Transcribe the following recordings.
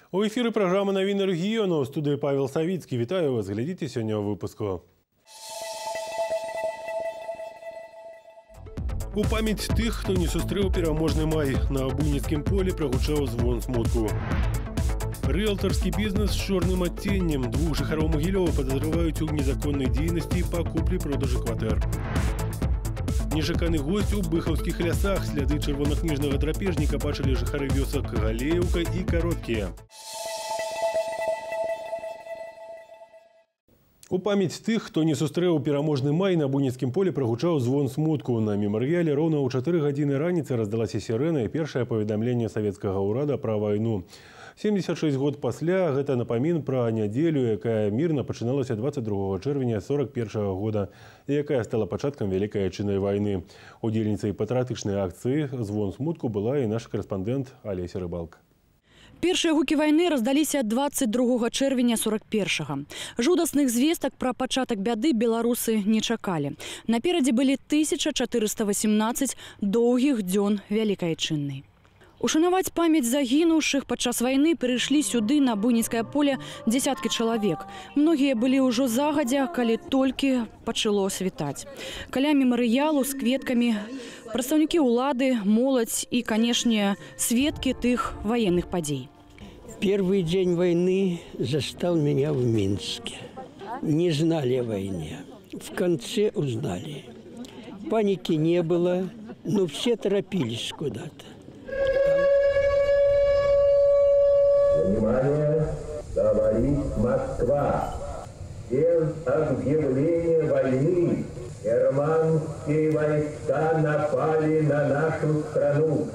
У эфіры праграма «Навіны рэгіёну». У студыі Павел Савіцкі. Вітаю вас. Глядзіце сёння ў выпуску. У памяць тых, хто не сустрэў пераможны май, на буйніцкім полі прагучаў звон смутку. Рыэлтарскі бізнес з чорным адценнем. 2 жыхароў Магілёва падазраваюць у незаконнай дзейнасці па куплі-продажы кватэр. Нечаканы госць у быхаўскіх лясах. Сляды чырвонакніжнага драпежніка бачылі жыхары вёсак Галеўка і Кароткія. У памяць тых, хто не сустрэў пераможны май, на буйніцкім полі прагучаў звон смутку. На мемарыяле роўна ў 4 гадзіны раніцы раздалася сірэна і першае паведамленне савецкага ўрада пра вайну. 76 год пасля гэта напамін пра нядзелю, якая мірна пачыналася 22 чэрвеня 41 года і якая стала пачаткам Вялікай Адчыннай вайны. Удзельніцай патрыятычнай акцыі «Звон смутку» была і наш карэспандэнт Алеся Рыбалка. Першыя гукі вайны раздаліся 22 чэрвеня 41-го. Жудасных звестак пра пачатак бяды беларусы не чакалі. Наперадзе былі 1418 доўгіх дзён Вялікай Адчыннай. Ушанаваць памяць загінуўшых падчас вайны прыйшлі сюды на буйніцкае поле дзесяткі чалавек. Многія былі ўжо загадзя, калі толькі пачало світаць. Каля мемарыялу з кветкамі прадстаўнікі ўлады, моладзь і, канешне, сведкі тых военных падзей. Первый день войны застал меня в Минске. Не знали о войне. В конце узнали. Паники не было, но все торопились куда-то. Внимание, говорит Москва. Без объявления войны германские войска напали на нашу страну.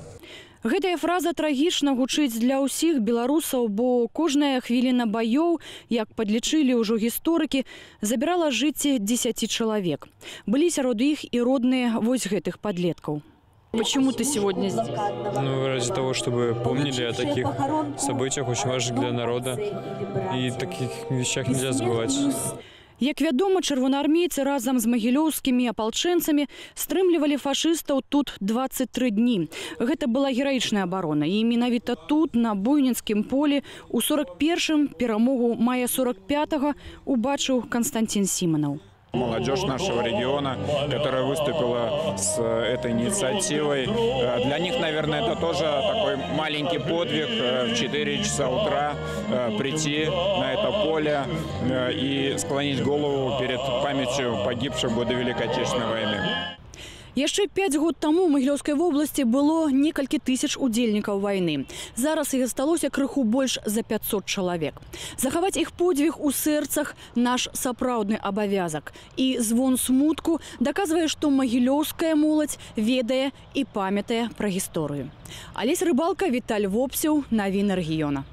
Гэтая фраза трагічна гучыць для ўсіх беларусаў, бо кожная хвіліна баёў, як падлічылі ўжо гісторыкі, забірала жыцці 10 чалавек. Былі сярод іх і родныя вось гэтых падлеткаў. Почему ты сегодня здесь? Ради того, чтобы помнили о таких событиях, очень важных для народа. И таких вещах нельзя забывать. Як вядома, чырвонаармейцы разам з магілёўскімі апалчэнцамі стрымлівалі фашыстаў тут 23 дні. Гэта была гераічная абарона. І менавіта тут, на буйніцкім полі, у 41-м перамогу мая 45-го убачыў Константин Симонов. Молодежь нашего региона, которая выступила с этой инициативой. Для них, наверное, это тоже такой маленький подвиг в 4 часа утра прийти на это поле и склонить голову перед памятью погибших в годы Великой Отечественной войны. Яшчэ 5 год таму ў Магілёўскай вобласці было некалькі тысяч удзельнікаў вайны. Зараз іх асталося крыху больш за 500 чалавек. Захаваць іх подзвіг у сэрцах – наш сапраўдны абавязак. І звон смутку даказвае, што магілёўская моладзь ведае і памятае пра гісторыю. Алеся Рыбалка, Віталь Вопсеў, Навіны рэгіёна.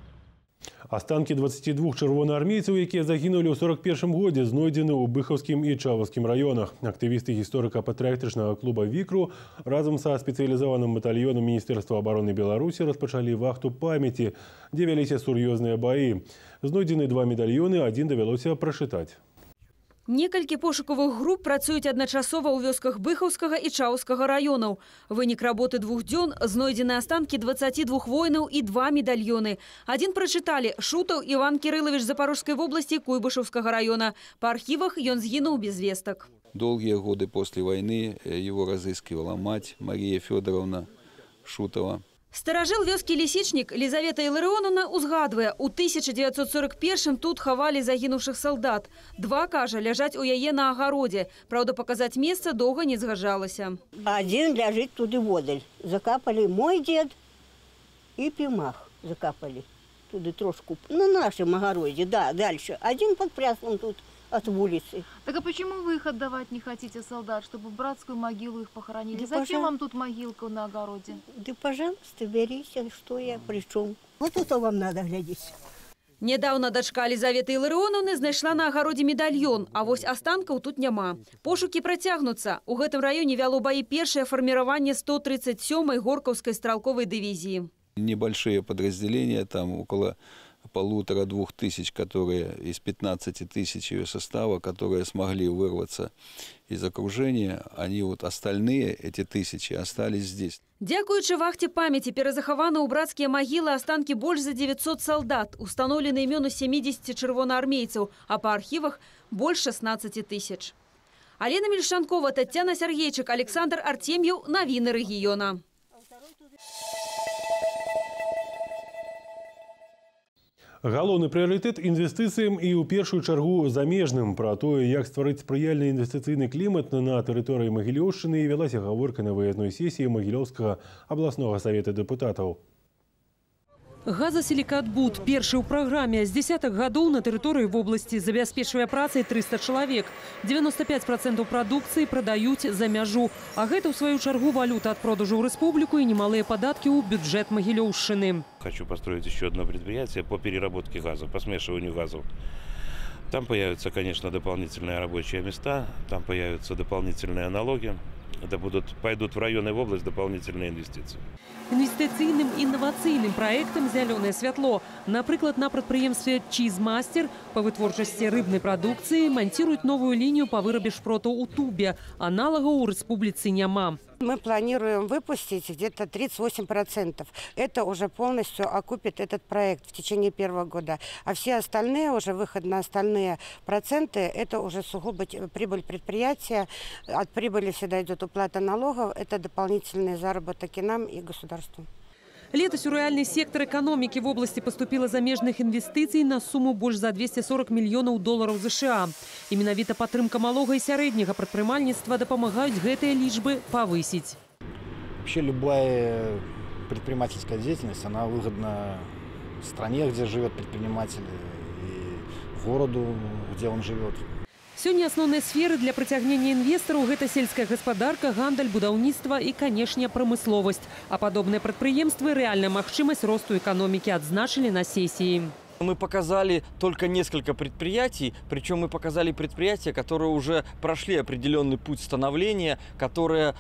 Астанкі 22 чырвонаармейцаў, якія загінулі ў 41-м годзе, знойдзены ў Быхаўскім і Чаваўскім раёнах. Актывісты гісторыка-патрыятычнага клуба «Вікру» разам са спецыялізаваным батальёнам Міністэрства абароны Беларусі распачалі вахту памяці, дзе вяліся сур'ёзныя баі. Знойдзены 2 медальёны, адзін давялося прачытаць. Некалькі пошукавых груп працуюць адначасова ў вёсках Быхаўскага і Чаўскага раёнаў. Вынік работы 2 дзён знойдзены астанкі 22 воінаў і 2 медальёны. Адзін прачыталі Шутаў Іван Кірылавіч Запорожской вобласти Куйбышевского района. По архивах ён згінуў без весток. Долгие годы после войны его разыскивала мать Мария Федоровна Шутова. Старажыл вёскі Лісічнік Лизавета Іларыонаўна узгадвае, у 1941-м тут хавалі загінуўшых салдат. 2, кажа, ляжаць у яе на агародзе. Праўда, паказаць месца доўга не згаджалася. Один ляжит туды водаль. Закапали мой дед и Пимах закапали. Туды трошку, на нашем огороде, да, дальше. Один под Пряслом тут от улицы. Так а почему вы их отдавать не хотите, солдат, чтобы в братскую могилу их похоронили? Да зачем вам тут могилка на огороде? Да, пожалуйста, берись, что я, при чем? Вот это вам надо глядеть. Нядаўна дачка Лізаветы Іларыонаўны знайшла на агародзе медальён, а вось астанкаў тут няма. Пошукі працягнуцца. У гэтым раёне вяло баі першае фарміраванне 137-й горкаўскай стралковай дывізіі. Небольшие подразделения, там около 1,5–2 тысяч, которые из 15 тысяч ее состава, которые смогли вырваться из окружения, они вот остальные, эти 1000, остались здесь. Дзякуючы вахте памяти перазахаваны ў брацкія магілы астанкі больш за 900 солдат, установлены імёны 70 чырвонаармейцаў, а па архівах больш 16 тысяч. Алена Мельшанкова, Татьяна Сергейчик, Александр Артемьев. Новины региона. Галоўны прыярытэт інвестыцыям і ў першую чаргу замежным. Пра тое, як стварыць спрыяльны інвестыцыйны клімат на тэрыторыі Магілёўшчыны, вялася гаворка на выездной сесіі Магілёўскага абласнога савета дэпутатаў. Газасиликатбуд, першы ў праграме. З 10-х гадоў на тэрыторыі вобласці забяспечвае працай 300 чалавек. 95% прадукцыі прадаюць за мяжу. А гэта, ў сваю чаргу, валюта ад продажу ў рэспубліку і немалыя падаткі ў бюджет Магілёўшчыны. Хочу построить еще одно предприятие по переработке газов, по смешиванию газов. Там появятся, конечно, дополнительные рабочие места, там появятся дополнительные налоги. Это пойдут в районы и в область дополнительные инвестиции. Інвестыцыйным інавацыйным праектам «Зялёнае святло». Напрыклад, на прадпрыемстве «Чизмастер» по вытворчасці рыбнай прадукцыі монтируют новую линию по вырабе шпроту ў тубе. Аналагаў у рэспубліцы няма. Мы планируем выпустить где-то 38%. Это уже полностью окупит этот проект в течение первого года. А все остальные, уже выход на остальные проценты, это уже сугубо прибыль предприятия. От прибыли всегда идет уплата налогов. Это дополнительные заработки нам и государству. Летась у рэальны сектор экономики в области поступило замежных инвестиций на сумму больше за 240 миллионов долларов США. И менавіта падтрымка малога и сярэдняга прадпрымальніцтва дапамагаюць гэтыя лічбы повысить. Вообще любая предпринимательская деятельность, она выгодна стране, где живет предприниматель, и городу, где он живет. Сёння асноўныя сферы для прыцягнення інвестараў гэта сельская гаспадарка, гандаль, будаўніцтва і, канешне, прамысловасць. А падобныя прадпрыемствы рэальная магчымасць росту эканомікі адзначылі на сесіі. Мы показали только несколько предприятий, причем мы показали предприятия, которые уже прошли определенный путь становления, которые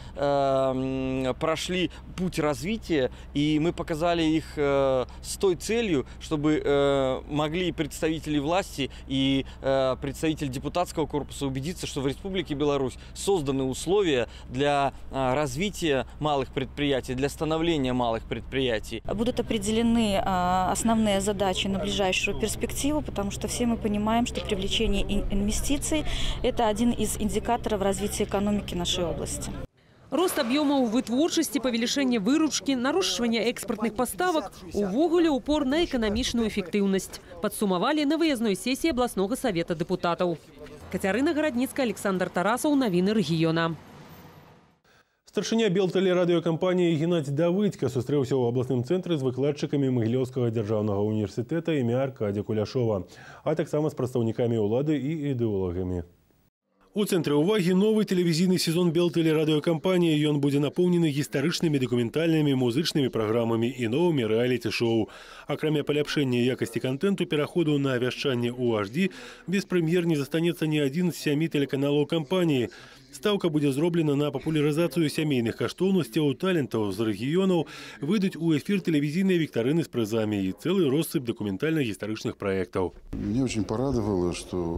прошли путь развития, и мы показали их с той целью, чтобы могли представители власти и представители депутатского корпуса убедиться, что в Республике Беларусь созданы условия для развития малых предприятий, для становления малых предприятий. Будут определены основные задачи на ближайшую перспективу, потому что все мы понимаем, что привлечение инвестиций – это один из индикаторов развития экономики нашей области. Рост объемов вытворчасці, павелічэнне выручкі, нарошчванне экспортных поставок – увогуле упор на эканамічную эффектыўнасць. Падсумавалі на выездной сессии областного совета депутатов. Кацярына Гарадніцкая, Александр Тарасов. Новины региона. Старшыня Белтэлерадыёкампаніі Геннадзь Давыдзька сустрэўся ў абласным цэнтры з выкладчыкамі Магілёўскага дзяржаўнага універсітэта імя Аркадзя Куляшова, а таксама з прадстаўнікамі ўлады і ідэолагамі. У цэнтры ўвагі новы тэлевізійны сезон Белтэлерадыёкампаніі. Ён будзе напоўнены гістарычнымі, дакументальнымі, музычнымі праграмамі і новымі рэаліці-шоу. Акрамя паляпшэння якасці кантэнту, пераходу на вяшчанне ў HD, без прэм'ер не застанецца ні адзін з 7 тэлеканалаў кампаніі. Стаўка будзе зроблена на папулярызацыю сямейных каштоўнасцяў, талентаў з рэгіёнаў, выйдуць у эфир тэлевізійныя віктарыны з прызамі і цэлы россып документально-гістарычных проектов. Мне очень порадовало, что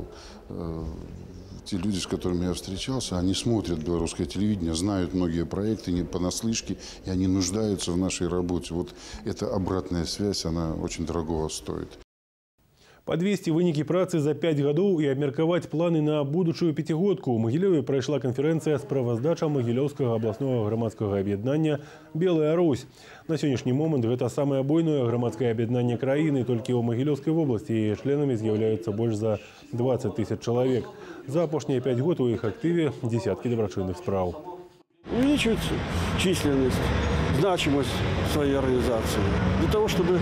те люди, с которыми я встречался, они смотрят белорусское телевидение, знают многие проекты не понаслышке, и они нуждаются в нашей работе. Вот эта обратная связь, она очень дорогого стоит. Подвесці вынікі працы за 5 гадоў і абмеркаваць планы на будучую пяцігодку. У Магілёве прайшла канферэнцыя справаздача Магілёўскага абласнога грамадскага аб'яднання «Белая Русь». На сённяшні момант гэта самае буйное грамадскае аб'яднанне краіны. Толькі ў Магілёўскай вобласці яе членамі з'яўляюцца больш за 20 000 чалавек. За апошнія 5 год у іх актыве десяткі добрачынных спраў. Увеличивается численность, значимость своей организации. Для того, чтобы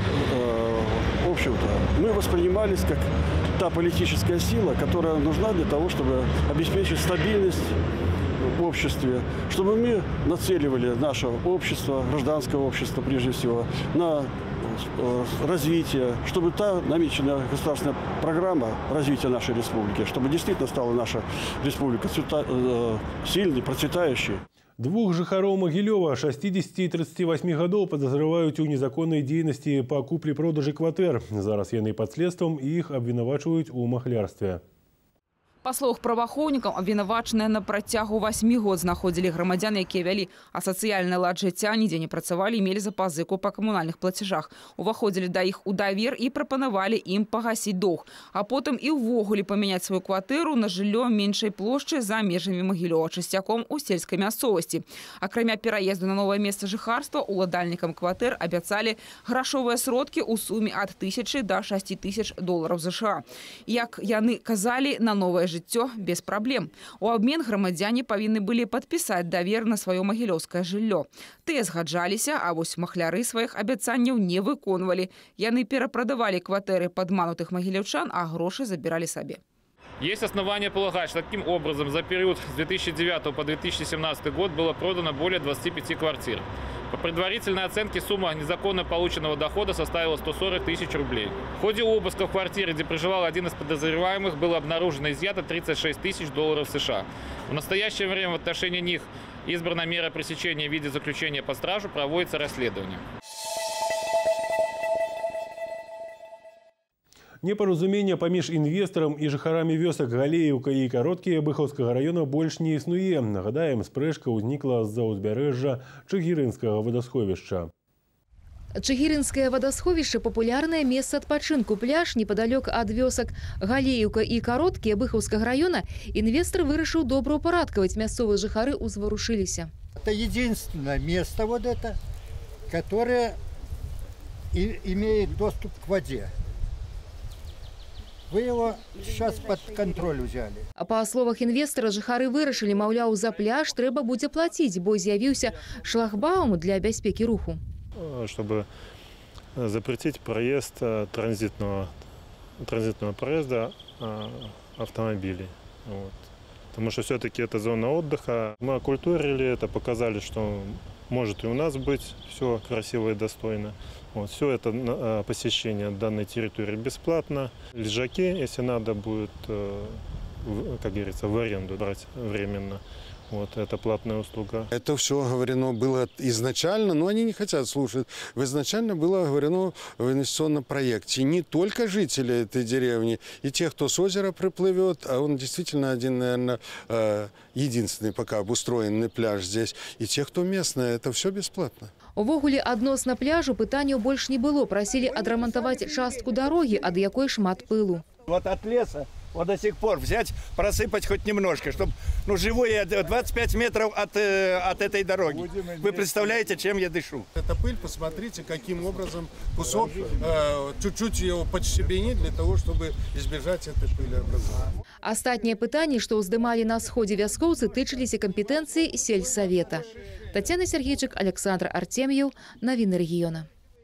в общем-то, мы воспринимались как та политическая сила, которая нужна для того, чтобы обеспечить стабильность в обществе, чтобы мы нацеливали наше общество, гражданское общество прежде всего, на развитие, чтобы та намеченная государственная программа развития нашей республики, чтобы действительно стала наша республика сильной, процветающей. Двух жыхароў Магілёва 60 и 38 гадоў падазраваюць у незаконнай дзейнасці па куплі-продажы кватэр. Зараз яны пад следствам і іх абвінавачваюць у махлярстве. Па словах праваахоўнікаў, абвінавачаныя на працягу 8 год знаходзілі грамадзян, якія вялі асацыяльны лад жыцця, нідзе не працавалі і мелі запазыку па камунальных плацежах. Уваходзілі да іх у давер і прапанавалі ім пагасіць доўг, а потым і ўвогуле памяняць сваю кватэру на жыллё меншай плошчы за межамі Магілёва, часцяком у сельскай мясцовасці. Акрамя пераезду на новае месца жыхарства, уладальнікам кватэр абяцалі грашовыя сродкі ў суме ад 1000 до 6000 долараў США. Як яны казалі, на новае жыццё без праблем. У абмен грамадзяне павінны былі падпісаць давер на сваё магілёўскае жыллё. Тыя згаджаліся, а вось махляры сваіх абяцанняў не выконвалі. Яны перапрадавалі кватэры падманутых магілёўчан, а грошы забіралі сабе. Есть основания полагать, что таким образом за период с 2009 по 2017 год было продано более 25 квартир. По предварительной оценке сумма незаконно полученного дохода составила 140 тысяч рублей. В ходе обыска в квартире, где проживал один из подозреваемых, было обнаружено и изъято 36 тысяч долларов США. В настоящее время в отношении них избрана мера пресечения в виде заключения под стражу, проводится расследование. Непаразумення паміж інвестарам і жыхарамі вёсак Галеевка і Кароткія Быхаўскага района больш не існуе. Нагадаем, спрэчка ўзнікла з-за ўзбярэжжа Чыгірынскага вадасховішча. Чыгірынскае вадасховішча – папулярнае месца адпачынку. Пляж непадалёк ад вёсак Галеевка і Кароткія Быхаўскага района інвестар вырашыў добраўпарадкаваць. Мясцовыя жыхары узварушыліся. Это единственное место вот это, которое имеет доступ к воде. Вы его сейчас под контроль взяли. А па словах інвестара, жыхары вырашылі, маўляў, за пляж трэба будзе плаціць, бо з'явіўся шлагбаум для бяспекі руху. Чтобы запретить проезд транзитного проезда автомобилей. Вот. Потому что все-таки это зона отдыха. Мы окультурили это, показали, что может и у нас быть все красиво и достойно. Вот. Все это посещение данной территории бесплатно. Лежаки, если надо будет, как говорится, в аренду брать временно. Вот, это платная услуга. Это все говорено было изначально, но они не хотят слушать. Изначально было говорено в инвестиционном проекте. Не только жители этой деревни, и тех, кто с озера приплывет, а он действительно один, наверное, единственный пока обустроенный пляж здесь, и тех, кто местные, это все бесплатно. Увогуле адносна пляжу пытанняў больш не было. Просили адрамантаваць частку дороги, ад якой шмат пылу. Вот от леса вот до сих пор взять, просыпать хоть немножко, чтобы, ну, живу я 25 метров от этой дороги. Вы представляете, чем я дышу? Эта пыль, посмотрите, каким образом кусок чуть-чуть его подщебенить для того, чтобы избежать этой пылеобразования. Астатнія пытанні, што ўздымалі на сходзе вяскоўцы, тычыліся кампетэнцыі сельсавета. Татьяна Сергейчык, Александр Артемьев, Навіны рэгіёна.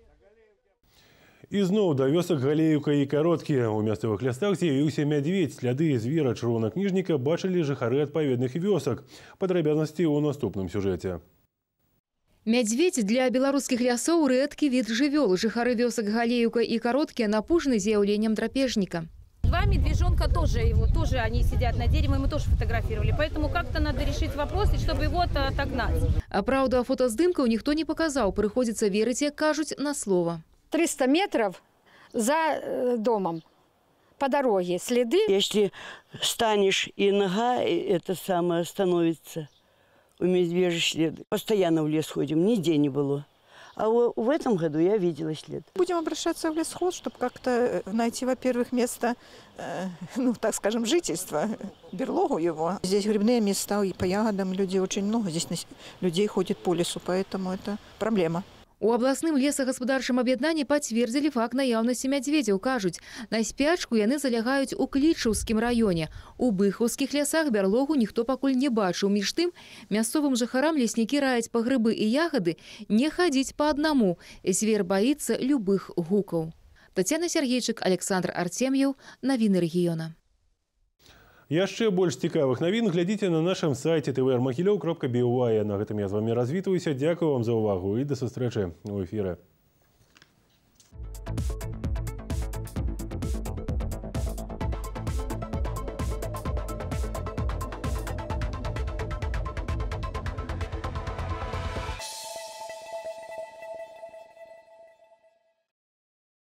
І зноў да вёсак Галеевка і Кароткія. У мясцовых лясах з'явіўся мядзведь. Сляды звера чырвонакніжніка бачылі жыхары адпаведных вёсак. Падрабязнасці ў наступным сюжэце. Мядзведь для беларускіх лясоў рэдкі від жывёл. Жыхары вёсак Галеевка і Кароткія напужаны з'яўленнем драпежніка. Два медвежонка тоже они сидят на дереве, мы тоже фотографировали. Поэтому как-то надо решить вопрос, чтобы его отогнать. А правда, фотоздымкаў ніхто не показаў. Прыходзіцца верыць, як кажуць, на слово. 300 метров за домом по дороге следы. Если станешь и нога это самое становится, у медвежьи следы. Постоянно в лес ходим, нигде не было. А в этом году я видела след. Будем обращаться в лесхоз, чтобы как-то найти, во-первых, место, ну, так скажем, жительства, берлогу его. Здесь грибные места, и по ягодам людей очень много. Здесь людей ходит по лесу, поэтому это проблема. У абласным лесагаспадарчым аб'яднанні пацвердзілі факт наяўнасці мядзведзяў. Кажуць, на спячку яны залягаюць у Клічаўскім раёне. У быхаўскіх лясах бярлогу ніхто пакуль не бачыў. Між тым, мясцовым жыхарам леснікі раяць па грыбы і ягады не хадзіць па аднаму. Звер баіцца любых гукаў. Татьяна Сергейчык, Александр Артемьев, Навіны рэгіёна. Яшчэ больш цікавых навін глядзіце на нашым сайце tvr.mahilov.by. На гэтым я з вами развітваюся. Дзякую вам за ўвагу і да сустрэчы ў эфіры.